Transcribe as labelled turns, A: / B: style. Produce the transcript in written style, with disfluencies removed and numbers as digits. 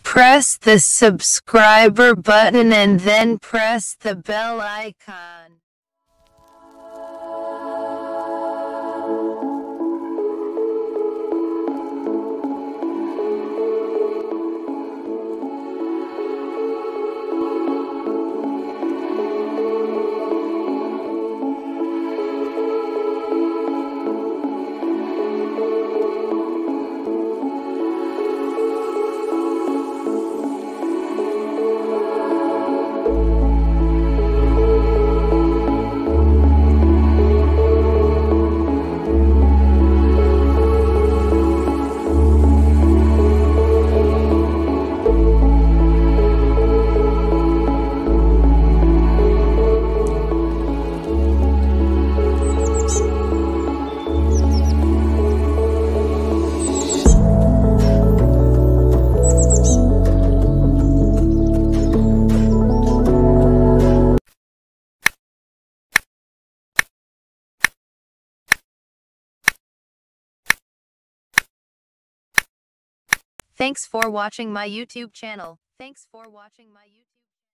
A: Press the subscriber button and then press the bell icon. Thanks for watching my YouTube channel.